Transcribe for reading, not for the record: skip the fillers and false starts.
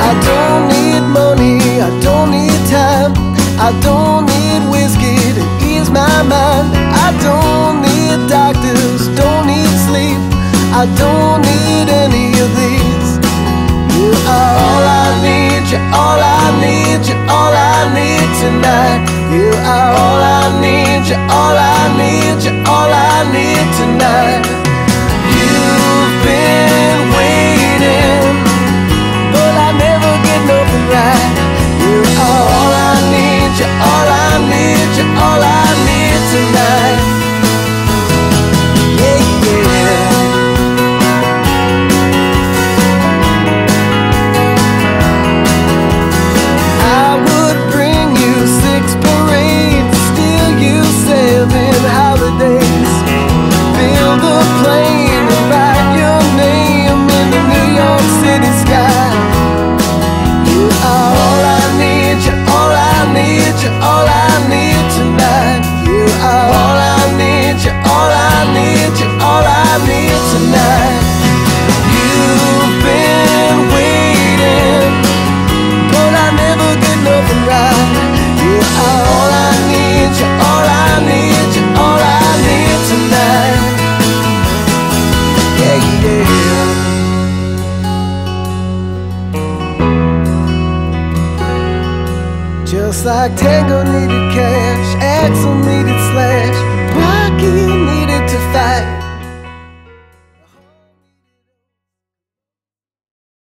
I don't need money, I don't need time, I don't need whiskey to ease my mind. I don't need doctors, don't need sleep, I don't need any of these. You are all I need, you're all I need, you're all I need tonight. You are all I need, you're all I need, you're all I need tonight. You've been waiting, but I never get nothing right. You are all I need, you're all I need, you're all I need tonight. Yeah, yeah. I would bring you 6 parades, steal you 7 holidays, build a plane and write your name in the New York City sky. You are all I need, you're all I need, you're all I need tonight. You are all I need, you're all I need, you're all I need tonight. You've been waiting, but I never get nothing right. You are all I need, you're all I need, you're all I need tonight. Yeah, yeah. Just like Tango needed cash, Axel needed Slash, Rocky